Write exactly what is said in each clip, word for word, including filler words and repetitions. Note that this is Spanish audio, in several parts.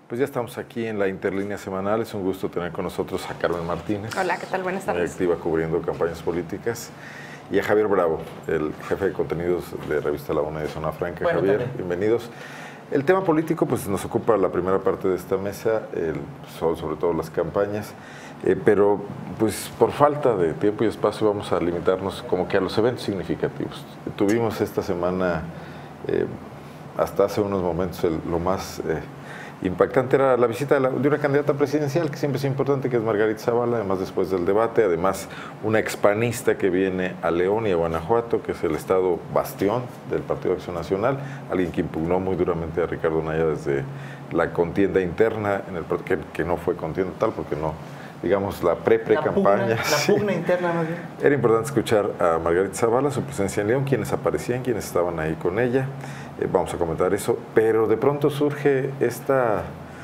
Pues ya estamos aquí en la Interlínea Semanal. Es un gusto tener con nosotros a Carmen Martínez. Hola, ¿qué tal? Buenas tardes. Muy activa cubriendo campañas políticas. Y a Javier Bravo, el jefe de contenidos de Revista La Una de Zona Franca. Bueno, Javier, también. bienvenidos. El tema político pues nos ocupa la primera parte de esta mesa, el, sobre todo las campañas, eh, pero pues por falta de tiempo y espacio vamos a limitarnos como que a los eventos significativos. Tuvimos esta semana, eh, hasta hace unos momentos, el, lo más eh, impactante era la visita de, la, de una candidata presidencial que siempre es importante, que es Margarita Zavala, además después del debate, además una expanista que viene a León y a Guanajuato, que es el estado bastión del Partido de Acción Nacional, alguien que impugnó muy duramente a Ricardo Anaya desde la contienda interna, en el que, que no fue contienda tal, porque no, digamos, la pre-pre-campaña. La, la pugna interna más bien. Era importante escuchar a Margarita Zavala, su presencia en León, quienes aparecían, quienes estaban ahí con ella. Eh, vamos a comentar eso, pero de pronto surge esta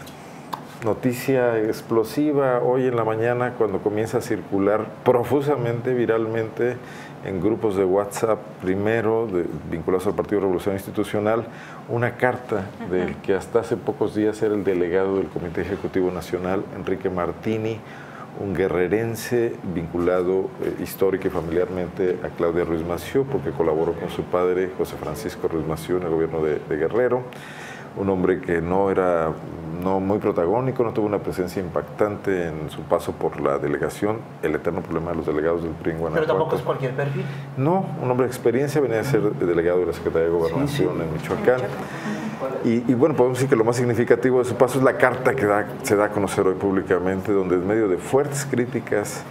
noticia explosiva hoy en la mañana cuando comienza a circular profusamente, viralmente, en grupos de WhatsApp, primero de, vinculados al Partido Revolución Institucional, una carta uh-huh. del que hasta hace pocos días era el delegado del Comité Ejecutivo Nacional, Enrique Martini, un guerrerense vinculado eh, histórica y familiarmente a Claudia Ruiz Massieu, porque colaboró con su padre, José Francisco Ruiz Massieu, en el gobierno de, de Guerrero. Un hombre que no era no muy protagónico, no tuvo una presencia impactante en su paso por la delegación, el eterno problema de los delegados del P R I en Guanajuato. Pero tampoco es cualquier perfil. No, un hombre de experiencia, venía a ser delegado de la Secretaría de Gobernación sí, sí. en Michoacán. Y, y bueno, podemos decir que lo más significativo de su paso es la carta que da, se da a conocer hoy públicamente, donde en medio de fuertes críticas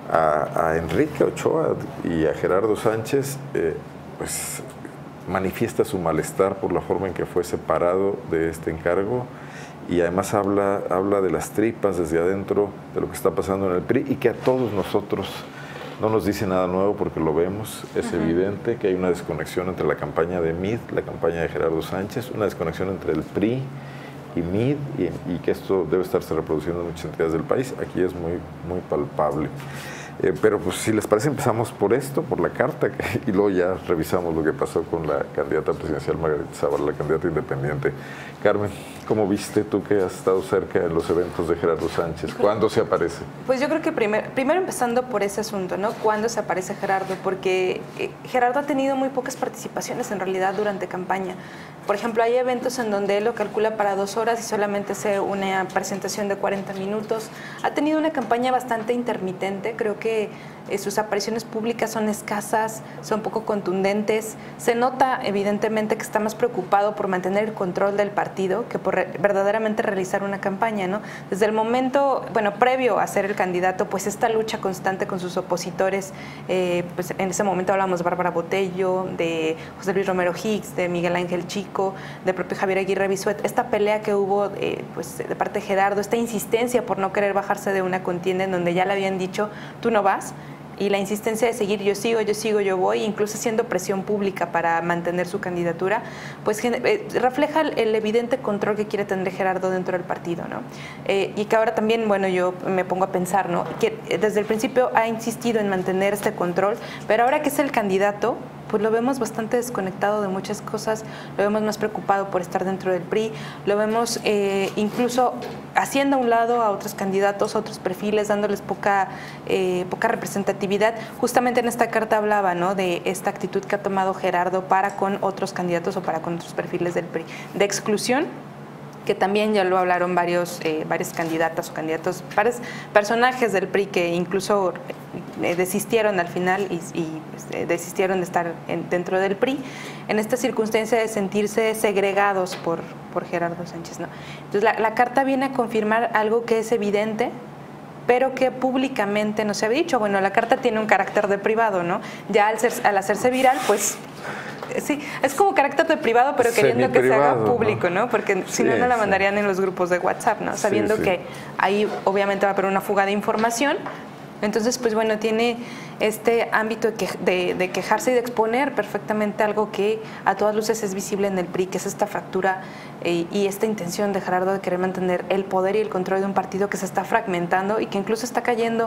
a, a Enrique Ochoa y a Gerardo Sánchez, eh, pues manifiesta su malestar por la forma en que fue separado de este encargo y además habla, habla de las tripas desde adentro de lo que está pasando en el P R I y que a todos nosotros no nos dice nada nuevo porque lo vemos, es uh-huh. evidente que hay una desconexión entre la campaña de M I D, la campaña de Gerardo Sánchez, una desconexión entre el P R I y M I D y, y que esto debe estarse reproduciendo en muchas entidades del país, aquí es muy, muy palpable. Eh, pero pues si les parece empezamos por esto, por la carta, que, y luego ya revisamos lo que pasó con la candidata presidencial Margarita Zavala, la candidata independiente. Carmen, ¿cómo viste tú que has estado cerca en los eventos de Gerardo Sánchez? ¿Cuándo se aparece? Pues yo creo que primer, primero empezando por ese asunto, ¿no? ¿Cuándo se aparece Gerardo? Porque eh, Gerardo ha tenido muy pocas participaciones en realidad durante campaña. Por ejemplo, hay eventos en donde él lo calcula para dos horas y solamente hace una presentación de cuarenta minutos. Ha tenido una campaña bastante intermitente, creo que eh, sus apariciones públicas son escasas, son poco contundentes. Se nota evidentemente que está más preocupado por mantener el control del partido que por re verdaderamente realizar una campaña, ¿no? Desde el momento, bueno, previo a ser el candidato, pues esta lucha constante con sus opositores, eh, pues en ese momento hablamos de Bárbara Botello, de José Luis Romero Hicks, de Miguel Ángel Chico, de propio Javier Aguirre Bisuet, esta pelea que hubo eh, pues de parte de Gerardo, esta insistencia por no querer bajarse de una contienda en donde ya le habían dicho, tú no vas, y la insistencia de seguir, yo sigo, yo sigo, yo voy, incluso haciendo presión pública para mantener su candidatura, pues eh, refleja el, el evidente control que quiere tener Gerardo dentro del partido, ¿no? Eh, y que ahora también, bueno, yo me pongo a pensar, ¿no? Que desde el principio ha insistido en mantener este control, pero ahora que es el candidato, pues lo vemos bastante desconectado de muchas cosas, lo vemos más preocupado por estar dentro del P R I, lo vemos eh, incluso haciendo a un lado a otros candidatos, a otros perfiles, dándoles poca, eh, poca representatividad. Justamente en esta carta hablaba, ¿no?, de esta actitud que ha tomado Gerardo para con otros candidatos o para con otros perfiles del P R I, de exclusión, que también ya lo hablaron varios, eh, varias candidatas o candidatos, varios personajes del P R I que incluso eh, desistieron al final y, y eh, desistieron de estar en, dentro del P R I, en esta circunstancia de sentirse segregados por, por Gerardo Sánchez, ¿no? Entonces la, la carta viene a confirmar algo que es evidente, pero que públicamente no se había dicho. Bueno, la carta tiene un carácter de privado, ¿no? Ya al, ser, al hacerse viral, pues sí, es como carácter de privado, pero queriendo que se haga público, ¿no? Porque si no, no la mandarían en los grupos de WhatsApp, ¿no? Sabiendo sí, sí. que ahí obviamente va a haber una fuga de información. Entonces, pues bueno, tiene este ámbito de, que, de, de quejarse y de exponer perfectamente algo que a todas luces es visible en el P R I, que es esta fractura eh, y esta intención de Gerardo de querer mantener el poder y el control de un partido que se está fragmentando y que incluso está cayendo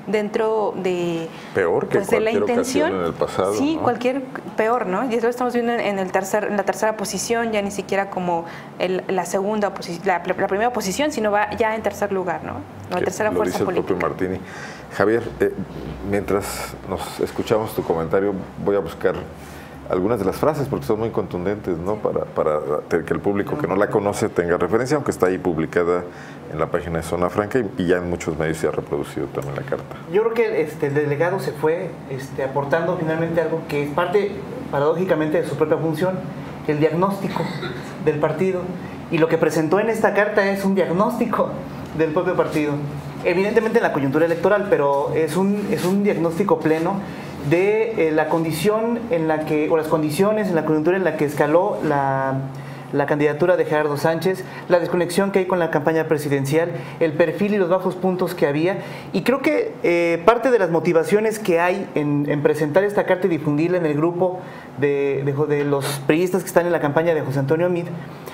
dentro de, peor que pues, de la cualquier intención ocasión en el pasado, sí, ¿no? cualquier peor, ¿no? Y eso lo estamos viendo en, el tercer, en la tercera posición, ya ni siquiera como el, la segunda posición, la, la primera posición, sino va ya en tercer lugar, ¿no? La Que tercera lo fuerza dice el política. propio Martini. Javier, eh, mientras nos escuchamos tu comentario, voy a buscar algunas de las frases porque son muy contundentes, ¿no? Para, para que el público que no la conoce tenga referencia, aunque está ahí publicada en la página de Zona Franca y, y ya en muchos medios se ha reproducido también la carta. Yo creo que este, el delegado se fue este, aportando finalmente algo que es parte, paradójicamente, de su propia función, el diagnóstico del partido. Y lo que presentó en esta carta es un diagnóstico del propio partido. Evidentemente en la coyuntura electoral, pero es un, es un diagnóstico pleno de eh, la condición en la que, o las condiciones en la coyuntura en la que escaló la, la candidatura de Gerardo Sánchez, la desconexión que hay con la campaña presidencial, el perfil y los bajos puntos que había. Y creo que eh, parte de las motivaciones que hay en, en presentar esta carta y difundirla en el grupo de, de, de los priistas que están en la campaña de José Antonio Meade,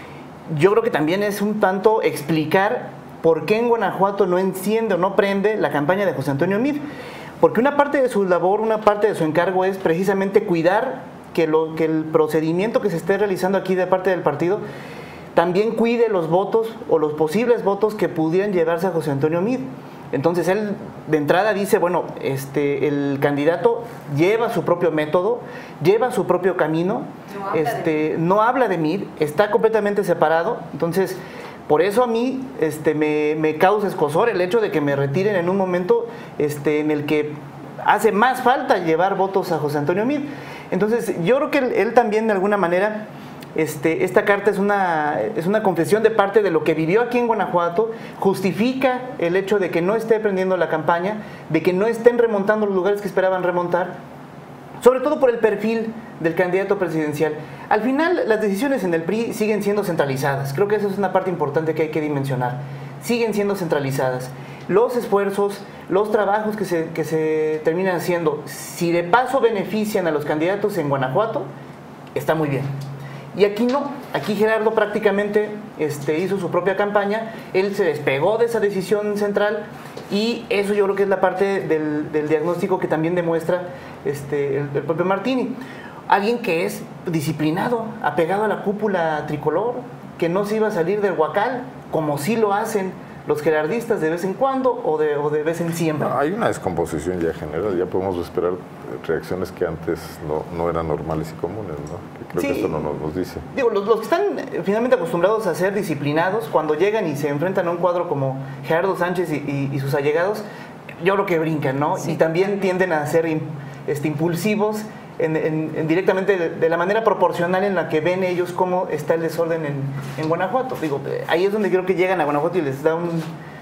yo creo que también es un tanto explicar por qué en Guanajuato no enciende o no prende la campaña de José Antonio Meade. Porque una parte de su labor, una parte de su encargo es precisamente cuidar que, lo, que el procedimiento que se esté realizando aquí de parte del partido también cuide los votos o los posibles votos que pudieran llevarse a José Antonio Meade. Entonces él de entrada dice, bueno, este, el candidato lleva su propio método, lleva su propio camino, no habla, este, de, no habla de Meade, está completamente separado. Entonces, por eso a mí este, me, me causa escozor el hecho de que me retiren en un momento este, en el que hace más falta llevar votos a José Antonio Meade. Entonces yo creo que él, él también de alguna manera, este, esta carta es una, es una confesión de parte de lo que vivió aquí en Guanajuato, justifica el hecho de que no esté prendiendo la campaña, de que no estén remontando los lugares que esperaban remontar, sobre todo por el perfil del candidato presidencial. Al final, las decisiones en el P R I siguen siendo centralizadas. Creo que eso es una parte importante que hay que dimensionar. Siguen siendo centralizadas. Los esfuerzos, los trabajos que se, que se terminan haciendo, si de paso benefician a los candidatos en Guanajuato, está muy bien. Y aquí no. Aquí Gerardo prácticamente este, hizo su propia campaña. Él se despegó de esa decisión central y eso yo creo que es la parte del, del diagnóstico que también demuestra este, el, el propio Martini. Alguien que es disciplinado, apegado a la cúpula tricolor, que no se iba a salir del huacal, como sí lo hacen los gerardistas de vez en cuando o de, o de vez en siempre. No, hay una descomposición ya general, ya podemos esperar reacciones que antes no, no eran normales y comunes, ¿no? Que creo sí, que esto no nos, nos dice. Digo, los, los que están finalmente acostumbrados a ser disciplinados, cuando llegan y se enfrentan a un cuadro como Gerardo Sánchez y, y, y sus allegados, yo creo que brincan, ¿no? Sí. Y también tienden a ser este, impulsivos en, en, en directamente de, de la manera proporcional en la que ven ellos cómo está el desorden en, en Guanajuato. Digo, ahí es donde creo que llegan a Guanajuato y les da un...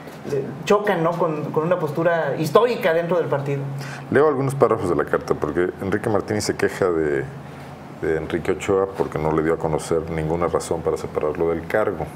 chocan, ¿no? con, con una postura histórica dentro del partido. Leo algunos párrafos de la carta porque Enrique Martini se queja de, de Enrique Ochoa porque no le dio a conocer ninguna razón para separarlo del cargo.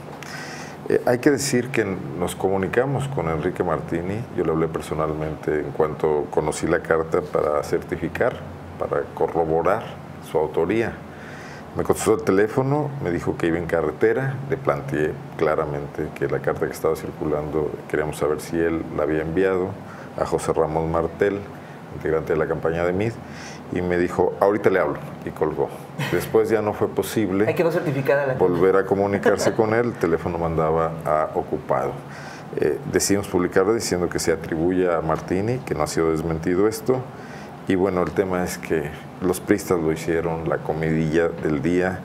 Eh, hay que decir que nos comunicamos con Enrique Martini, yo le hablé personalmente en cuanto conocí la carta para certificar, para corroborar su autoría. Me contestó el teléfono, me dijo que iba en carretera, le planteé claramente que la carta que estaba circulando, queríamos saber si él la había enviado a José Ramón Martel, integrante de la campaña de Meade, y me dijo, ahorita le hablo, y colgó. Después ya no fue posible Hay que no certificada la volver a comunicarse con él, el teléfono mandaba a ocupado. Eh, decidimos publicarlo diciendo que se atribuye a Martini, que no ha sido desmentido esto. Y bueno, el tema es que los priistas lo hicieron, la comidilla del día.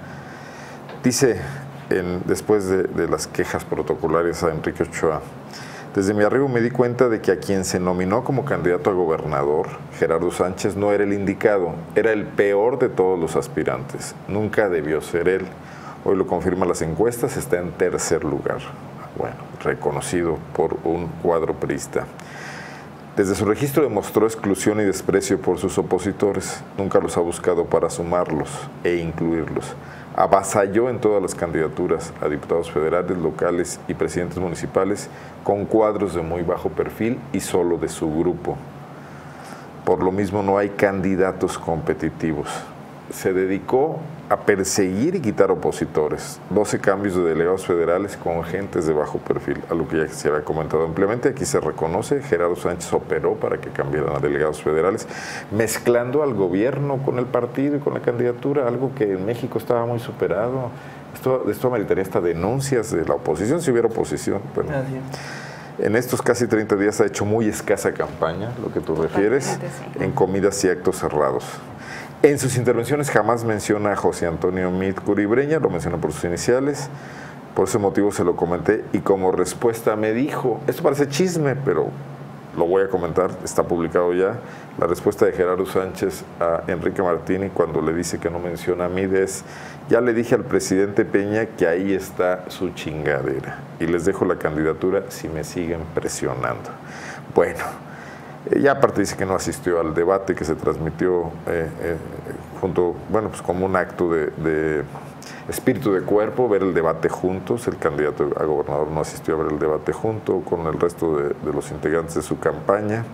Dice, en, después de, de las quejas protocolares a Enrique Ochoa, desde mi arribo me di cuenta de que a quien se nominó como candidato a gobernador, Gerardo Sánchez, no era el indicado, era el peor de todos los aspirantes. Nunca debió ser él. Hoy lo confirman las encuestas, está en tercer lugar. Bueno, reconocido por un cuadro priista. Desde su registro demostró exclusión y desprecio por sus opositores. Nunca los ha buscado para sumarlos e incluirlos. Avasalló en todas las candidaturas a diputados federales, locales y presidentes municipales con cuadros de muy bajo perfil y solo de su grupo. Por lo mismo no hay candidatos competitivos. se dedicó a perseguir y quitar opositores. doce cambios de delegados federales con gentes de bajo perfil, a lo que ya se había comentado ampliamente. Aquí se reconoce, Gerardo Sánchez operó para que cambiaran a delegados federales, mezclando al gobierno con el partido y con la candidatura, algo que en México estaba muy superado. Esto, esto ameritaría hasta denuncias de la oposición, si hubiera oposición. Bueno, en estos casi treinta días ha hecho muy escasa campaña, lo que tú refieres, sí, en comidas y actos cerrados. En sus intervenciones jamás menciona a José Antonio Meade Curibreña, lo menciona por sus iniciales, por ese motivo se lo comenté y como respuesta me dijo, esto parece chisme, pero lo voy a comentar, está publicado ya, la respuesta de Gerardo Sánchez a Enrique Martini cuando le dice que no menciona a Meade es, ya le dije al presidente Peña que ahí está su chingadera y les dejo la candidatura si me siguen presionando. Bueno, ya aparte dice que no asistió al debate que se transmitió eh, eh, junto, bueno, pues como un acto de, de espíritu de cuerpo, ver el debate juntos. El candidato a gobernador no asistió a ver el debate junto con el resto de, de los integrantes de su campaña.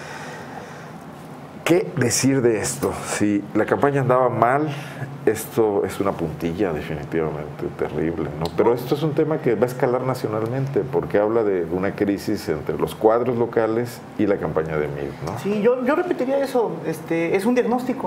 ¿Qué decir de esto? Si la campaña andaba mal, esto es una puntilla definitivamente terrible, ¿no? Pero esto es un tema que va a escalar nacionalmente porque habla de una crisis entre los cuadros locales y la campaña de Meade, ¿no? Sí, yo, yo repetiría eso, este, es un diagnóstico.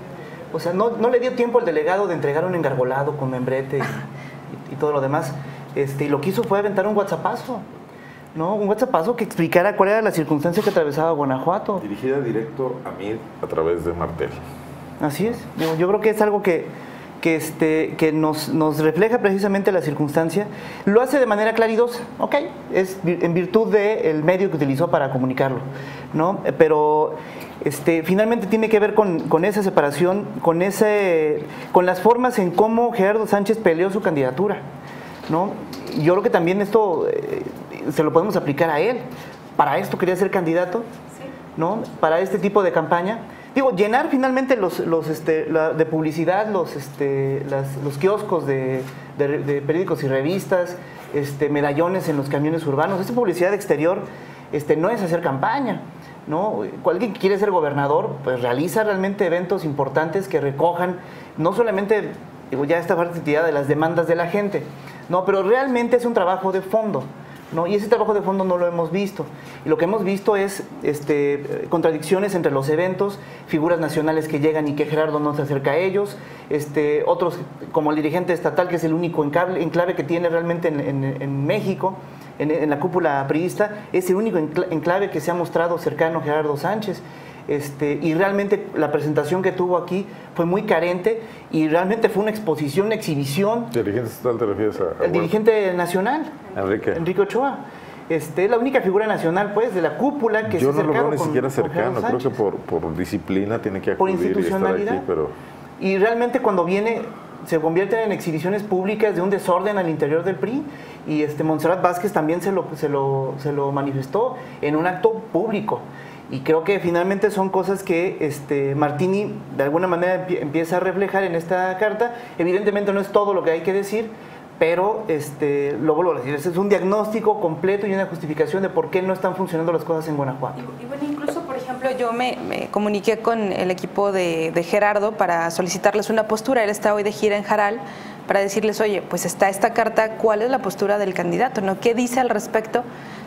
O sea, no, no le dio tiempo al delegado de entregar un engargolado con membrete y, y, y todo lo demás. Este, y lo que hizo fue aventar un whatsappazo. ¿No? Un WhatsAppazo que explicara cuál era la circunstancia que atravesaba Guanajuato. Dirigida directo a Meade a través de Martel. Así es. Yo, yo creo que es algo que, que, este, que nos, nos refleja precisamente la circunstancia. Lo hace de manera claridosa, ok, es en virtud del medio que utilizó para comunicarlo, ¿no? Pero este, finalmente tiene que ver con, con esa separación, con, ese, con las formas en cómo Gerardo Sánchez peleó su candidatura, ¿no? Yo creo que también esto eh, se lo podemos aplicar a él. Para esto quería ser candidato, sí, ¿no? Para este tipo de campaña. Digo, llenar finalmente los, los, este, la, de publicidad los, este, las, los kioscos de, de, de periódicos y revistas, este, medallones en los camiones urbanos. Esta publicidad exterior este, no es hacer campaña, ¿no? Alguien que quiere ser gobernador, pues realiza realmente eventos importantes que recojan no solamente, digo, ya esta parte de las demandas de la gente, no, pero realmente es un trabajo de fondo, ¿no? Y ese trabajo de fondo no lo hemos visto. Y lo que hemos visto es este, contradicciones entre los eventos, figuras nacionales que llegan y que Gerardo no se acerca a ellos, este, otros como el dirigente estatal, que es el único enclave, enclave que tiene realmente en, en, en México, en, en la cúpula priista, es el único enclave que se ha mostrado cercano a Gerardo Sánchez. Este, y realmente la presentación que tuvo aquí fue muy carente y realmente fue una exposición, una exhibición. ¿Dirigente estatal te refieres a? a el dirigente nacional, Enrique. Enrique Ochoa. Este, es la única figura nacional, pues, de la cúpula que Yo se ha no lo veo ni con, siquiera cercano, creo que Sánchez. por, por disciplina tiene que Por acudir y estar institucionalidad. aquí, pero... Y realmente cuando viene, se convierten en exhibiciones públicas de un desorden al interior del P R I, y este, Montserrat Vázquez también se lo, se, lo, se lo manifestó en un acto público. Y creo que finalmente son cosas que este, Martini de alguna manera empieza a reflejar en esta carta. Evidentemente no es todo lo que hay que decir, pero este, lo vuelvo a decir, es un diagnóstico completo y una justificación de por qué no están funcionando las cosas en Guanajuato. Y, y bueno, incluso, por ejemplo, yo me, me comuniqué con el equipo de, de Gerardo para solicitarles una postura. Él está hoy de gira en Jaral para decirles, oye, pues está esta carta, ¿cuál es la postura del candidato? ¿No? ¿Qué dice al respecto?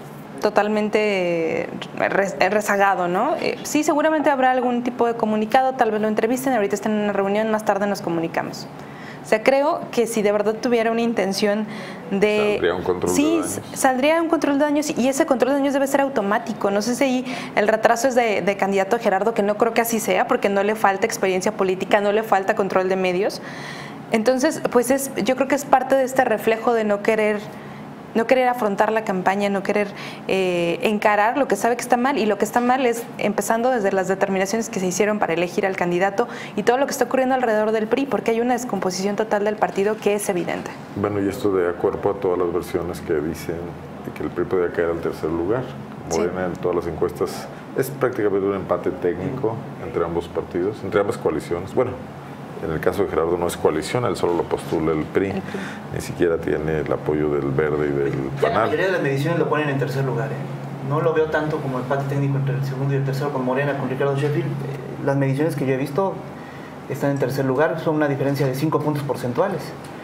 Totalmente rezagado, ¿no? Eh, sí, seguramente habrá algún tipo de comunicado, tal vez lo entrevisten, ahorita están en una reunión, más tarde nos comunicamos. O sea, creo que si de verdad tuviera una intención de... Saldría un control sí, de daños. saldría un control de daños y ese control de daños debe ser automático. No sé si ahí el retraso es de, de candidato a Gerardo, que no creo que así sea, porque no le falta experiencia política, no le falta control de medios. Entonces, pues es, yo creo que es parte de este reflejo de no querer... no querer afrontar la campaña, no querer eh, encarar lo que sabe que está mal, y lo que está mal es empezando desde las determinaciones que se hicieron para elegir al candidato y todo lo que está ocurriendo alrededor del P R I, porque hay una descomposición total del partido que es evidente. Bueno, y esto de acuerdo a todas las versiones que dicen que el P R I podría caer al tercer lugar. Morena, sí, en todas las encuestas es prácticamente un empate técnico entre ambos partidos, entre ambas coaliciones. Bueno, en el caso de Gerardo no es coalición, él solo lo postula el P R I, el P R I. Ni siquiera tiene el apoyo del Verde y del ya Panal. La mayoría de las mediciones lo ponen en tercer lugar, ¿eh? No lo veo tanto como empate técnico entre el segundo y el tercero con Morena, con Ricardo Sheffield. Eh, las mediciones que yo he visto están en tercer lugar, son una diferencia de cinco puntos porcentuales.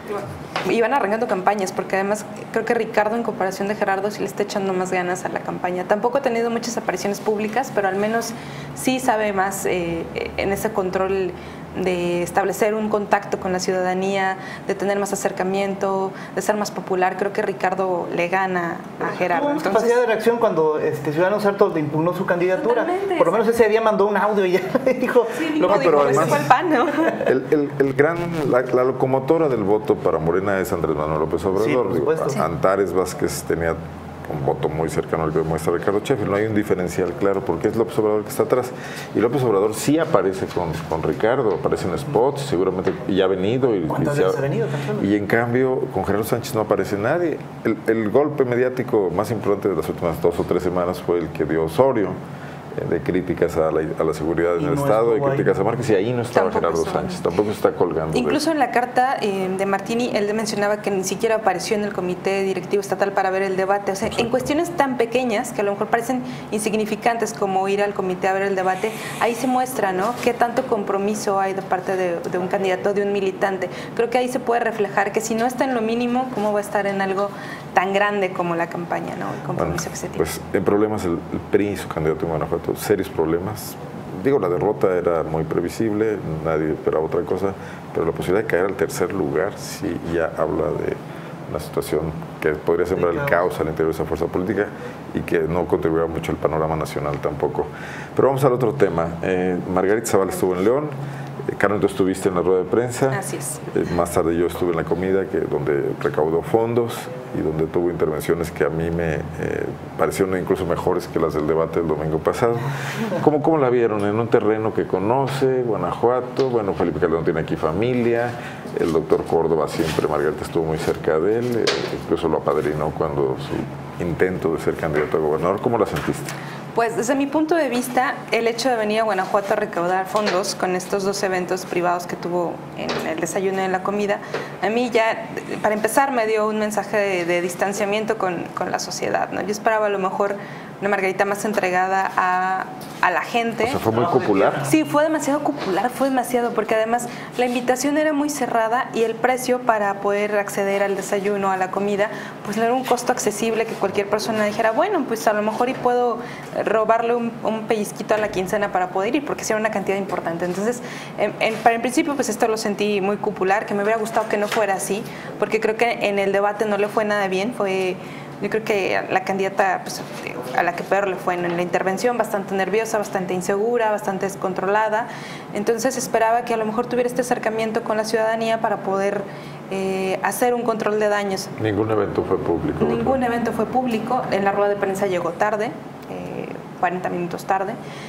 Y van arrancando campañas, porque además creo que Ricardo, en comparación de Gerardo, sí le está echando más ganas a la campaña. Tampoco ha tenido muchas apariciones públicas, pero al menos sí sabe más eh, en ese control de establecer un contacto con la ciudadanía, de tener más acercamiento, de ser más popular. Creo que Ricardo le gana a Gerardo. Tuvo mucha capacidad de reacción cuando este, Ciudadanos Hartos le impugnó su candidatura. Totalmente. Por lo menos ese día mandó un audio y ya dijo... Sí, Lo no, que, dijo, pero ese además, fue el pan, ¿no? El, el, el gran, la, la locomotora del voto para Morena es Andrés Manuel López Obrador. Sí, por Digo, supuesto. Sí. Antares Vázquez tenía un voto muy cercano al que muestra Ricardo Sheffield. No hay un diferencial claro porque es López Obrador que está atrás. Y López Obrador sí aparece con, con Ricardo, aparece en spots, seguramente ya ha venido. Y, ¿Cuántas y, veces ha venido? y en cambio, con Gerardo Sánchez no aparece nadie. El, el golpe mediático más importante de las últimas dos o tres semanas fue el que dio Osorio, de críticas a la, a la seguridad en el no Estado, y estuvo críticas ahí. a Márquez, y ahí no estaba Tampoco Gerardo estuvo. Sánchez, tampoco se está colgando. Incluso en la carta eh, de Martini, él mencionaba que ni siquiera apareció en el comité directivo estatal para ver el debate. O sea, en cuestiones tan pequeñas, que a lo mejor parecen insignificantes como ir al comité a ver el debate, ahí se muestra, ¿no?, qué tanto compromiso hay de parte de, de un candidato, de un militante. Creo que ahí se puede reflejar que si no está en lo mínimo, ¿cómo va a estar en algo tan grande como la campaña, ¿no?, el compromiso Bueno, que se tiene? pues en problemas el, el P R I y su candidato en Guanajuato, serios problemas. Digo, la derrota era muy previsible, nadie esperaba otra cosa, pero la posibilidad de caer al tercer lugar sí ya habla de una situación que podría sembrar el caos al interior de esa fuerza política y que no contribuirá mucho al panorama nacional tampoco. Pero vamos al otro tema. Eh, Margarita Zavala estuvo en León. Carmen, tú estuviste en la rueda de prensa. Así es. Eh, más tarde yo estuve en la comida, que, donde recaudó fondos y donde tuvo intervenciones que a mí me eh, parecieron incluso mejores que las del debate del domingo pasado. ¿Cómo, ¿Cómo la vieron? En un terreno que conoce, Guanajuato. Bueno, Felipe Calderón tiene aquí familia. El doctor Córdoba siempre, Margarita estuvo muy cerca de él. Eh, incluso lo apadrinó cuando su intento de ser candidato a gobernador. ¿Cómo la sentiste? Pues desde mi punto de vista, el hecho de venir a Guanajuato a recaudar fondos con estos dos eventos privados que tuvo en el desayuno y en la comida, a mí ya, para empezar, me dio un mensaje de, de distanciamiento con, con la sociedad, ¿no? Yo esperaba a lo mejor una Margarita más entregada a, a la gente. O sea, fue muy popular. Sí, fue demasiado popular, fue demasiado, porque además la invitación era muy cerrada y el precio para poder acceder al desayuno, a la comida, pues no era un costo accesible que cualquier persona dijera, bueno, pues a lo mejor y puedo robarle un, un pellizquito a la quincena para poder ir, porque sí era una cantidad importante. Entonces, en, en, para el principio, pues esto lo sentí muy popular, que me hubiera gustado que no fuera así, porque creo que en el debate no le fue nada bien, fue... Yo creo que la candidata, pues, a la que peor le fue en la intervención, bastante nerviosa, bastante insegura, bastante descontrolada. Entonces esperaba que a lo mejor tuviera este acercamiento con la ciudadanía para poder eh, hacer un control de daños. Ningún evento fue público. Ningún ¿verdad? evento fue público. En la rueda de prensa llegó tarde, eh, cuarenta minutos tarde.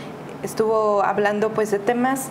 Estuvo hablando pues de temas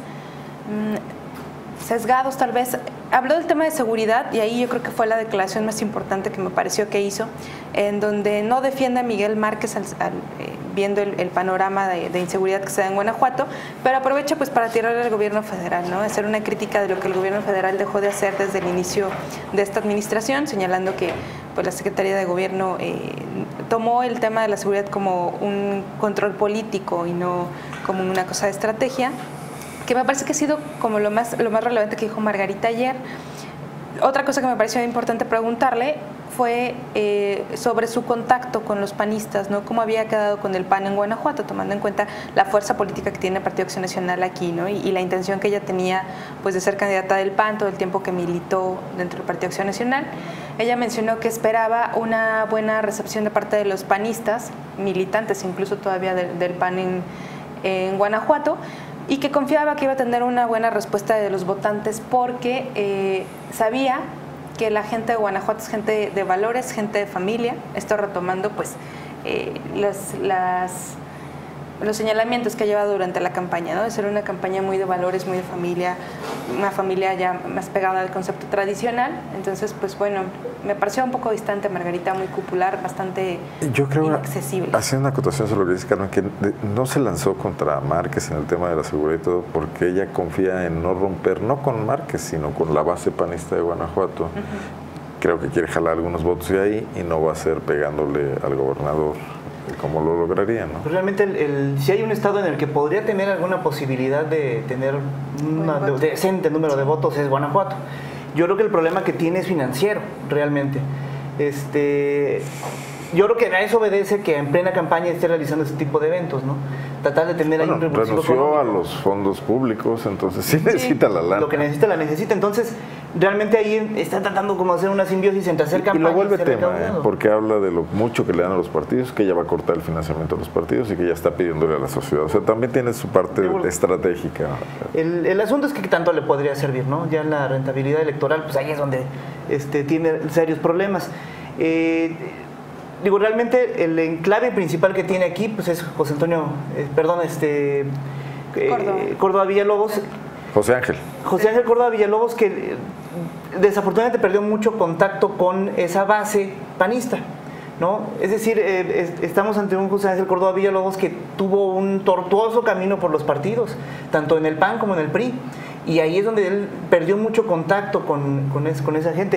mmm, sesgados tal vez. Habló del tema de seguridad y ahí yo creo que fue la declaración más importante que me pareció que hizo, en donde no defiende a Miguel Márquez al, al, eh, viendo el, el panorama de, de inseguridad que se da en Guanajuato, pero aprovecha pues para tirar al gobierno federal, ¿no? Hacer una crítica de lo que el gobierno federal dejó de hacer desde el inicio de esta administración, señalando que pues la Secretaría de Gobierno eh, tomó el tema de la seguridad como un control político y no como una cosa de estrategia, que me parece que ha sido como lo más, lo más relevante que dijo Margarita ayer. Otra cosa que me pareció importante preguntarle fue eh, sobre su contacto con los panistas, ¿no? Cómo había quedado con el P A N en Guanajuato, tomando en cuenta la fuerza política que tiene el Partido Acción Nacional aquí, ¿no? Y, y la intención que ella tenía pues de ser candidata del P A N todo el tiempo que militó dentro del Partido Acción Nacional. Ella mencionó que esperaba una buena recepción de parte de los panistas, militantes incluso todavía de, del P A N en, en Guanajuato, y que confiaba que iba a tener una buena respuesta de los votantes porque eh, sabía que la gente de Guanajuato es gente de, de valores, gente de familia. Esto retomando pues eh, las, las, los señalamientos que ha llevado durante la campaña, ¿no? De ser una campaña muy de valores, muy de familia, una familia ya más pegada al concepto tradicional. Entonces, pues bueno, me pareció un poco distante Margarita, muy popular, bastante Yo creo, inaccesible. haciendo una acotación sobre lo que dice Carmen, que no se lanzó contra Márquez en el tema de la seguridad y todo, porque ella confía en no romper, no con Márquez, sino con la base panista de Guanajuato. Uh-huh. Creo que quiere jalar algunos votos de ahí y no va a ser pegándole al gobernador cómo lo lograría, ¿no? Pues realmente, el, el, si hay un estado en el que podría tener alguna posibilidad de tener un de, decente número de votos, es Guanajuato. Yo creo que el problema que tiene es financiero, realmente. Este, yo creo que a eso obedece que en plena campaña esté realizando ese tipo de eventos, ¿no? Tratar de tener bueno, ahí un revulsivo renunció económico. a los fondos públicos, entonces sí, sí necesita la lana. Lo que necesita, la necesita. Entonces, realmente ahí está tratando como hacer una simbiosis entre hacer campaña y lo vuelve y ser tema, ¿eh? recaudado. Porque habla de lo mucho que le dan a los partidos, que ella va a cortar el financiamiento de los partidos y que ya está pidiéndole a la sociedad. O sea, también tiene su parte estratégica. El, el asunto es que tanto le podría servir, ¿no? Ya la rentabilidad electoral, pues ahí es donde este, tiene serios problemas. Eh, Digo, realmente el enclave principal que tiene aquí pues es José Antonio, eh, perdón, este eh, Córdoba. Córdoba Villalobos. José Ángel. José Ángel Córdoba Villalobos, que eh, desafortunadamente perdió mucho contacto con esa base panista, ¿no? Es decir, eh, es, estamos ante un José Ángel Córdoba Villalobos que tuvo un tortuoso camino por los partidos, tanto en el P A N como en el P R I, y ahí es donde él perdió mucho contacto con, con, es, con esa gente.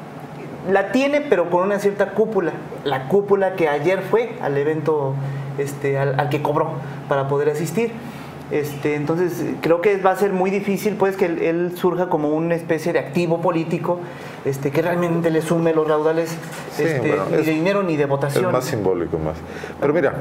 La tiene, pero con una cierta cúpula, la cúpula que ayer fue al evento este, al, al que cobró para poder asistir. Este, entonces creo que va a ser muy difícil pues que él, él surja como una especie de activo político este, que realmente le sume los raudales Sí, este, bueno, ni es- de dinero ni de votación. Es más simbólico, más. Pero mira,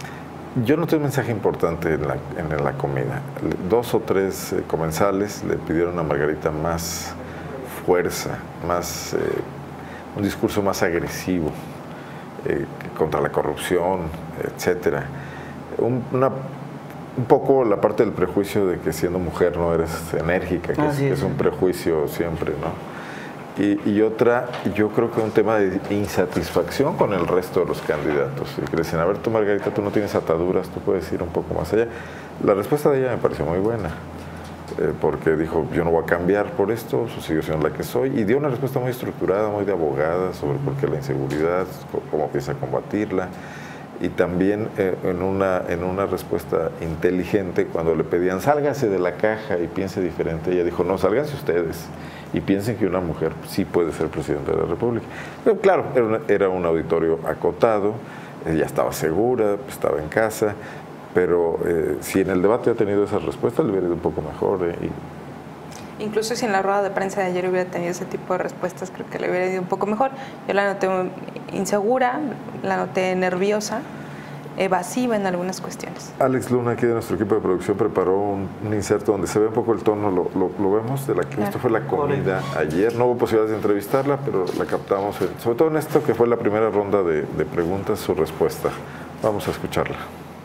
yo noté un mensaje importante en la, en la comida. Dos o tres eh, comensales le pidieron a Margarita más fuerza, más... Eh, un discurso más agresivo eh, contra la corrupción, etcétera. Un, una, un poco la parte del prejuicio de que siendo mujer no eres enérgica, que, es, Así que es. es un prejuicio siempre, ¿no? Y, y otra, yo creo que un tema de insatisfacción con el resto de los candidatos. Y que le dicen, a ver, tú Margarita, tú no tienes ataduras, tú puedes ir un poco más allá. La respuesta de ella me pareció muy buena. Eh, porque dijo, yo no voy a cambiar por esto, sigo siendo la que soy, y dio una respuesta muy estructurada, muy de abogada, sobre por qué la inseguridad, cómo piensa combatirla, y también eh, en, una, en una respuesta inteligente, cuando le pedían, sálgase de la caja y piense diferente, ella dijo, no, sálganse ustedes, y piensen que una mujer sí puede ser presidenta de la República. Pero claro, era, una, era un auditorio acotado, ella estaba segura, estaba en casa, pero eh, si en el debate ha tenido esas respuestas, le hubiera ido un poco mejor. Eh, y... Incluso si en la rueda de prensa de ayer hubiera tenido ese tipo de respuestas, creo que le hubiera ido un poco mejor. Yo la noté insegura, la noté nerviosa, evasiva en algunas cuestiones. Alex Luna, aquí de nuestro equipo de producción, preparó un, un inserto donde se ve un poco el tono, lo, lo, lo vemos, de la que Claro. esto fue la comida ayer. No hubo posibilidades de entrevistarla, pero la captamos, en- sobre todo en esto que fue la primera ronda de, de preguntas, su respuesta. Vamos a escucharla.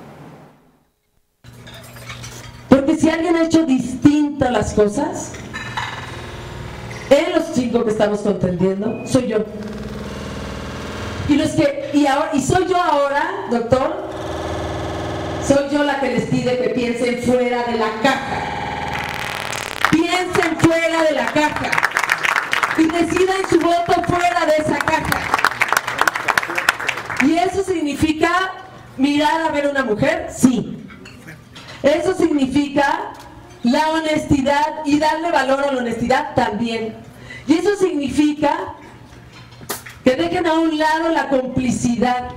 Porque si alguien ha hecho distintas las cosas, en los cinco que estamos contendiendo, soy yo. Y los que, y ahora, y soy yo ahora, doctor, soy yo la que les pide que piensen fuera de la caja. Piensen fuera de la caja. Y decidan su voto fuera de esa caja. ¿Y eso significa mirar a ver a una mujer? Sí. Eso significa la honestidad y darle valor a la honestidad también. Y eso significa que dejen a un lado la complicidad.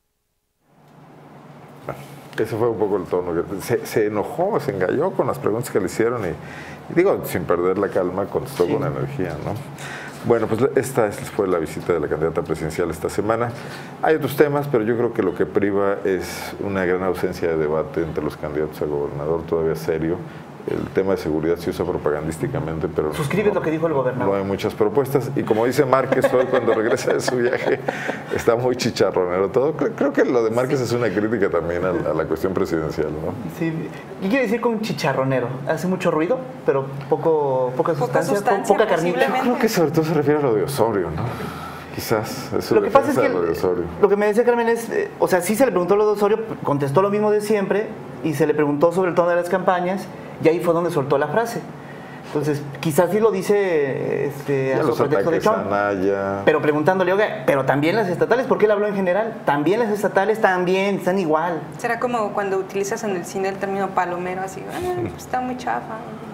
Ese fue un poco el tono. que Se, se enojó, se engalló con las preguntas que le hicieron y, y digo, sin perder la calma, contestó Sí. con energía, ¿no? Bueno, pues esta es- fue la visita de la candidata presidencial esta semana. Hay otros temas, pero yo creo que lo que priva es una gran ausencia de debate entre los candidatos a gobernador, todavía serio. El tema de seguridad se usa propagandísticamente, pero Suscribes lo que dijo el gobernador. no hay muchas propuestas. Y como dice Márquez hoy cuando regresa de su viaje, está muy chicharronero todo. Creo, creo que lo de Márquez es una crítica también a, la- a la cuestión presidencial, ¿no? Sí. ¿Qué quiere decir con chicharronero? Hace mucho ruido, pero poco, poca sustancia, sustancia, poca carnita. posiblemente. Creo que sobre todo se refiere a lo de Osorio, ¿no? Quizás. Es su Lo que pasa es defensa que de lo de Osorio. lo que me decía Carmen es, eh, o sea, sí se le preguntó lo de Osorio, contestó lo mismo de siempre y se le preguntó sobre el tono de las campañas y ahí fue donde soltó la frase. Entonces, quizás sí lo dice este, Ya a su los pretexto de ataques a Trump. Anaya. Pero preguntándole, oiga, pero también las estatales, ¿por qué él habló en general? También las estatales también, están igual. Será como cuando utilizas en el cine el término palomero, así, "Ah, pues está muy chafa".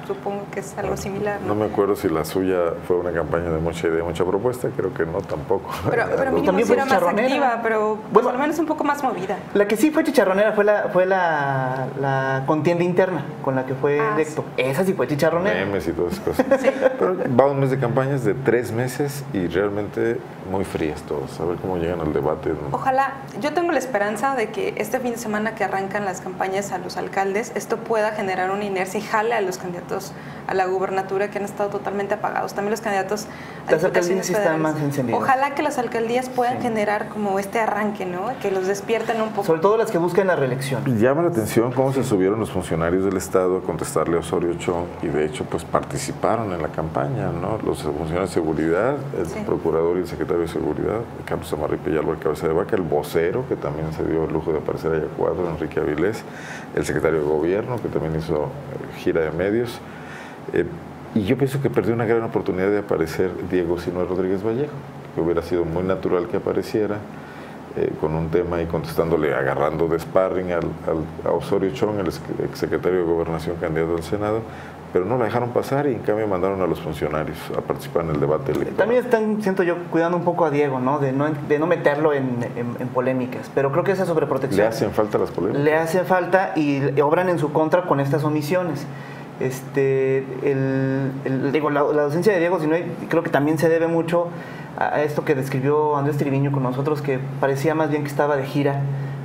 supongo que es algo similar. No, no me acuerdo si la suya fue una campaña de mucha idea, mucha propuesta, creo que no tampoco. Pero, pero mínimo también sí fue era más chicharronera. activa, pero pues, Bueno, al menos un poco más movida. La que sí fue chicharronera fue la, fue la, la contienda interna con la que fue Ah, electo. Esa sí fue chicharronera. Memes y todas esas cosas. Sí. Pero va un mes de campañas de tres meses y realmente muy frías todas. A ver cómo llegan al debate, ¿no? Ojalá, yo tengo la esperanza de que este fin de semana que arrancan las campañas a los alcaldes, esto pueda generar una inercia y jale a los candidatos a la gubernatura que han estado totalmente apagados. También los candidatos a Las diputaciones alcaldías sí están federales. más encendidas. Ojalá que las alcaldías puedan Sí. generar como este arranque, ¿no? Que los despierten un poco. Sobre todo las que buscan la reelección. Y llama la atención cómo se subieron los funcionarios del Estado a contestarle a Osorio Chong y de hecho pues participaron en la campaña, ¿no? Los funcionarios de seguridad, el Sí. procurador y el secretario de seguridad, Carlos Amarripe y Álvaro Cabeza de Vaca, el vocero que también se dio el lujo de aparecer allá a cuadro, Enrique Avilés, el secretario de gobierno que también hizo eh, gira de medios. Eh, y yo pienso que perdió una gran oportunidad de aparecer Diego Sinue Rodríguez Vallejo, que hubiera sido muy natural que apareciera eh, con un tema y contestándole, agarrando de sparring al, al, a Osorio Chong, el exsecretario de Gobernación candidato al Senado, pero no la dejaron pasar y en cambio mandaron a los funcionarios a participar en el debate electoral. También están, siento yo, cuidando un poco a Diego, ¿no? De no, de no meterlo en, en, en polémicas. Pero creo que esa sobreprotección ¿Le hacen falta las polémicas? le hace falta y obran en su contra con estas omisiones. Este, el, el- digo, la, la docencia de Diego Sinue creo que también se debe mucho a, a esto que describió Andrés Triviño con nosotros, que parecía más bien que estaba de gira.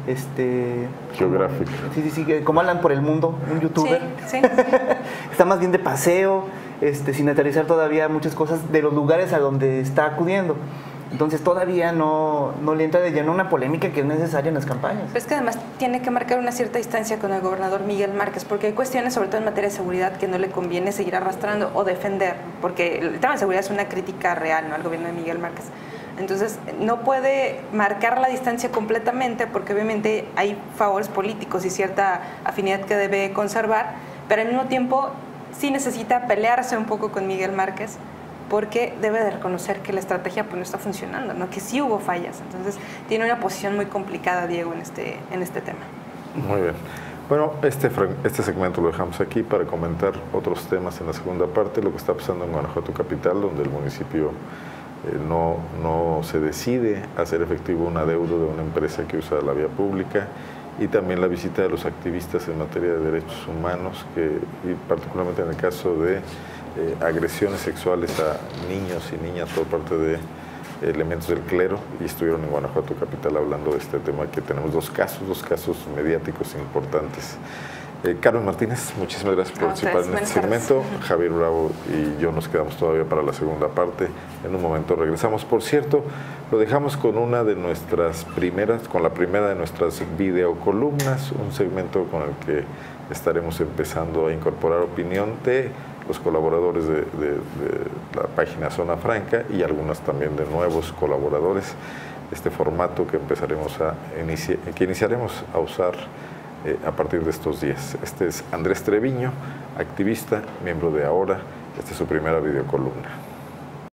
Este, Geográfica. como- sí, sí, sí, que como Alan por el mundo, un youtuber. Sí, sí. Está más bien de paseo, este, sin aterrizar todavía muchas cosas de los lugares a donde está acudiendo. Entonces todavía no, no le entra de lleno una polémica que es necesaria en las campañas. Pero es que además tiene que marcar una cierta distancia con el gobernador Miguel Márquez, porque hay cuestiones, sobre todo en materia de seguridad, que no le conviene seguir arrastrando o defender, porque el tema de seguridad es una crítica real, ¿no?, al gobierno de Miguel Márquez. Entonces, no puede marcar la distancia completamente, porque obviamente hay favores políticos y cierta afinidad que debe conservar, pero al mismo tiempo sí necesita pelearse un poco con Miguel Márquez, porque debe de reconocer que la estrategia pues no está funcionando, ¿no?, que sí hubo fallas. Entonces tiene una posición muy complicada Diego en este, en este tema. Muy bien. Bueno, este, frag- este segmento lo dejamos aquí para comentar otros temas en la segunda parte, lo que está pasando en Guanajuato capital, donde el municipio eh, no, no se decide hacer efectivo un adeudo de una empresa que usa la vía pública, y también la visita de los activistas en materia de derechos humanos, que, y particularmente en el caso de eh, agresiones sexuales a niños y niñas por parte de elementos del clero, y estuvieron en Guanajuato capital hablando de este tema, que tenemos dos casos, dos casos mediáticos importantes. Eh, Carmen Martínez, muchísimas gracias por A participar ustedes, en este buenas segmento. Javier Bravo y yo nos quedamos todavía para la segunda parte. En un momento regresamos. Por cierto, lo dejamos con una de nuestras primeras, con la primera de nuestras videocolumnas, un segmento con el que estaremos empezando a incorporar opinión de los colaboradores de, de, de la página Zona Franca y algunas también de nuevos colaboradores. Este formato que empezaremos a inici- que iniciaremos a usar eh, a partir de estos días. Este es Andrés Treviño, activista, miembro de Ahora. Esta es su primera videocolumna.